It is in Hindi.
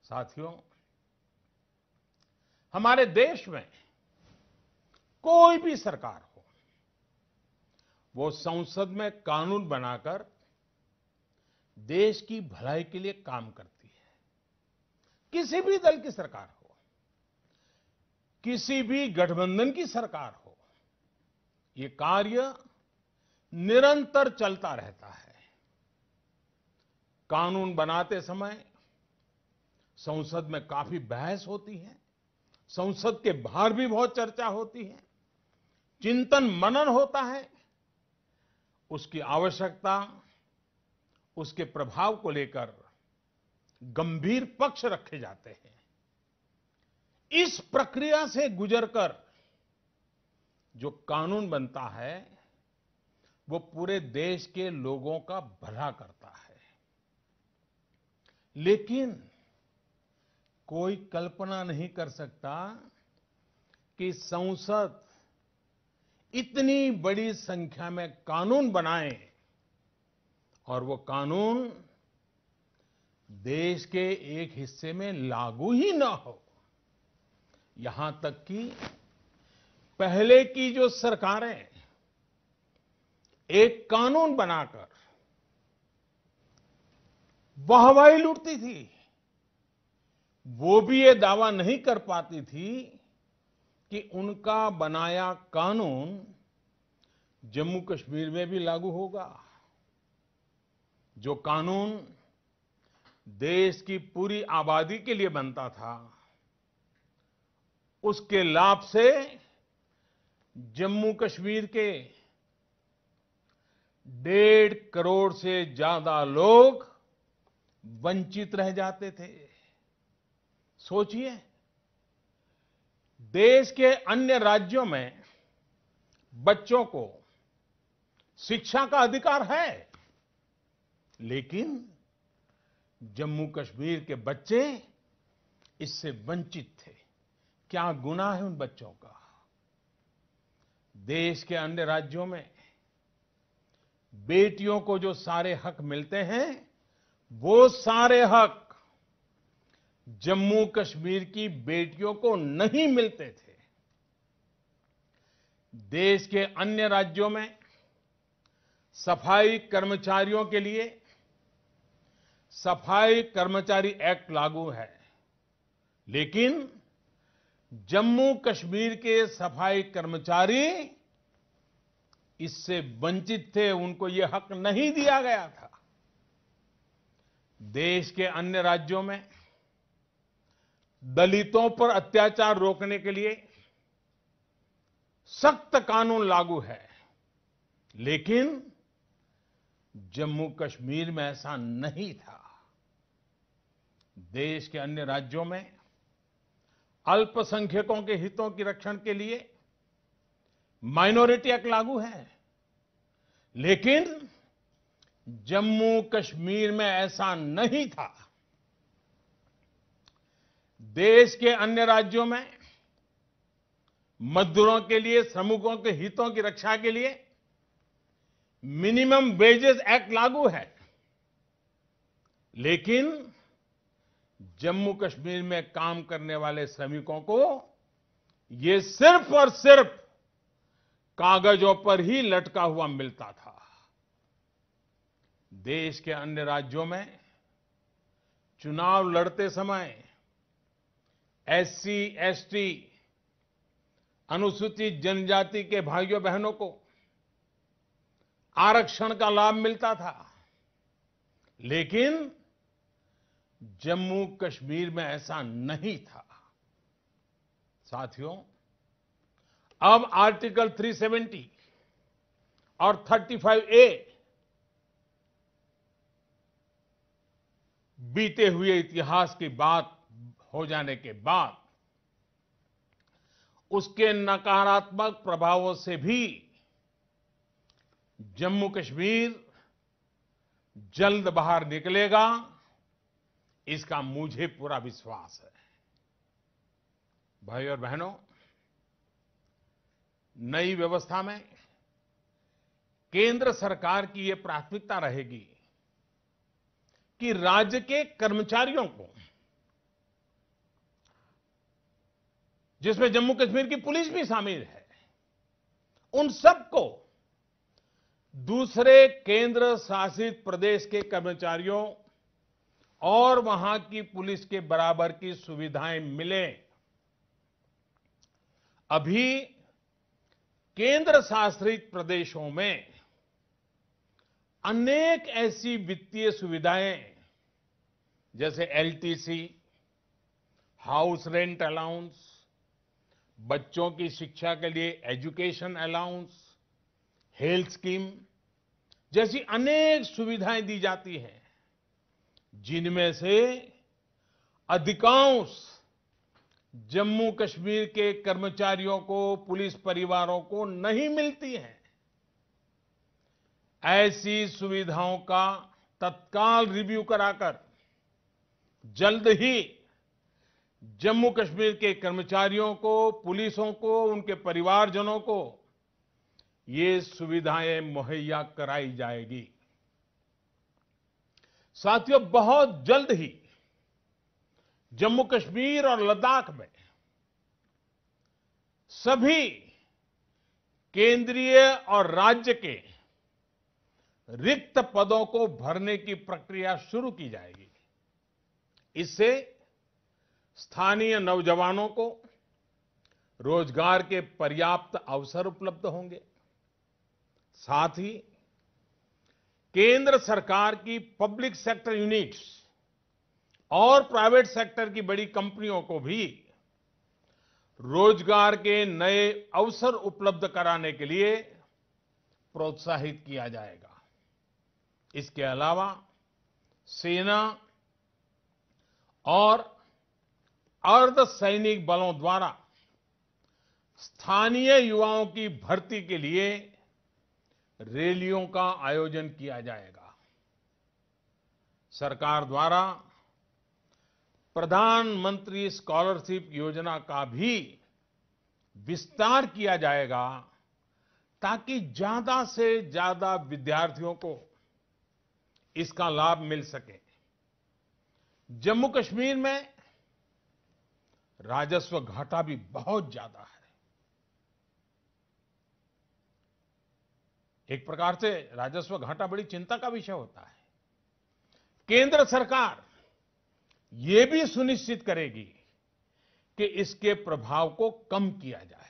साथियों, हमारे देश में कोई भी सरकार हो, वो संसद में कानून बनाकर देश की भलाई के लिए काम करती है। किसी भी दल की सरकार हो, किसी भी गठबंधन की सरकार हो, ये कार्य निरंतर चलता रहता है। कानून बनाते समय संसद में काफी बहस होती है, संसद के बाहर भी बहुत चर्चा होती है, चिंतन मनन होता है, उसकी आवश्यकता, उसके प्रभाव को लेकर गंभीर पक्ष रखे जाते हैं। इस प्रक्रिया से गुजरकर जो कानून बनता है, वो पूरे देश के लोगों का भला करता है। लेकिन कोई कल्पना नहीं कर सकता कि संसद इतनी बड़ी संख्या में कानून बनाए और वो कानून देश के एक हिस्से में लागू ही ना हो। यहां तक कि पहले की जो सरकारें एक कानून बनाकर वाहवाही लूटती थी, वो भी ये दावा नहीं कर पाती थी कि उनका बनाया कानून जम्मू कश्मीर में भी लागू होगा। जो कानून देश की पूरी आबादी के लिए बनता था, उसके लाभ से जम्मू कश्मीर के 1.5 करोड़ से ज्यादा लोग वंचित रह जाते थे। सोचिए, देश के अन्य राज्यों में बच्चों को शिक्षा का अधिकार है, लेकिन जम्मू कश्मीर के बच्चे इससे वंचित थे। क्या गुनाह है उन बच्चों का? देश के अन्य राज्यों में बेटियों को जो सारे हक मिलते हैं, वो सारे हक जम्मू कश्मीर की बेटियों को नहीं मिलते थे। देश के अन्य राज्यों में सफाई कर्मचारियों के लिए सफाई कर्मचारी एक्ट लागू है, लेकिन जम्मू कश्मीर के सफाई कर्मचारी इससे वंचित थे, उनको ये हक नहीं दिया गया था। देश के अन्य राज्यों में दलितों पर अत्याचार रोकने के लिए सख्त कानून लागू है, लेकिन जम्मू कश्मीर में ऐसा नहीं था। देश के अन्य राज्यों में अल्पसंख्यकों के हितों की रक्षण के लिए माइनॉरिटी एक्ट लागू है, लेकिन जम्मू कश्मीर में ऐसा नहीं था। देश के अन्य राज्यों में मजदूरों के लिए, श्रमिकों के हितों की रक्षा के लिए मिनिमम वेजेस एक्ट लागू है, लेकिन जम्मू कश्मीर में काम करने वाले श्रमिकों को ये सिर्फ और सिर्फ कागजों पर ही लटका हुआ मिलता था। देश के अन्य राज्यों में चुनाव लड़ते समय एससी, एसटी, अनुसूचित जनजाति के भाइयों बहनों को आरक्षण का लाभ मिलता था, लेकिन जम्मू कश्मीर में ऐसा नहीं था। साथियों, अब आर्टिकल 370 और 35A बीते हुए इतिहास की बात हो जाने के बाद उसके नकारात्मक प्रभावों से भी जम्मू कश्मीर जल्द बाहर निकलेगा, इसका मुझे पूरा विश्वास है। भाइयों और बहनों, नई व्यवस्था में केंद्र सरकार की ये प्राथमिकता रहेगी कि राज्य के कर्मचारियों को जिसमें जम्मू कश्मीर की पुलिस भी शामिल है, उन सबको दूसरे केंद्र शासित प्रदेश के कर्मचारियों और वहां की पुलिस के बराबर की सुविधाएं मिले। अभी केंद्र शासित प्रदेशों में अनेक ऐसी वित्तीय सुविधाएं जैसे एलटीसी, हाउस रेंट अलाउंस, बच्चों की शिक्षा के लिए एजुकेशन अलाउंस, हेल्थ स्कीम जैसी अनेक सुविधाएं दी जाती हैं, जिनमें से अधिकांश जम्मू कश्मीर के कर्मचारियों को, पुलिस परिवारों को नहीं मिलती हैं। ऐसी सुविधाओं का तत्काल रिव्यू कराकर जल्द ही जम्मू कश्मीर के कर्मचारियों को, पुलिसों को, उनके परिवारजनों को ये सुविधाएं मुहैया कराई जाएगी। साथियों, बहुत जल्द ही जम्मू कश्मीर और लद्दाख में सभी केंद्रीय और राज्य के रिक्त पदों को भरने की प्रक्रिया शुरू की जाएगी। इससे स्थानीय नौजवानों को रोजगार के पर्याप्त अवसर उपलब्ध होंगे। साथ ही केंद्र सरकार की पब्लिक सेक्टर यूनिट्स और प्राइवेट सेक्टर की बड़ी कंपनियों को भी रोजगार के नए अवसर उपलब्ध कराने के लिए प्रोत्साहित किया जाएगा। इसके अलावा सेना और अर्धसैनिक बलों द्वारा स्थानीय युवाओं की भर्ती के लिए रैलियों का आयोजन किया जाएगा। सरकार द्वारा प्रधानमंत्री स्कॉलरशिप योजना का भी विस्तार किया जाएगा ताकि ज्यादा से ज्यादा विद्यार्थियों को इसका लाभ मिल सके। जम्मू कश्मीर में राजस्व घाटा भी बहुत ज्यादा है। एक प्रकार से राजस्व घाटा बड़ी चिंता का विषय होता है। केंद्र सरकार ये भी सुनिश्चित करेगी कि इसके प्रभाव को कम किया जाए।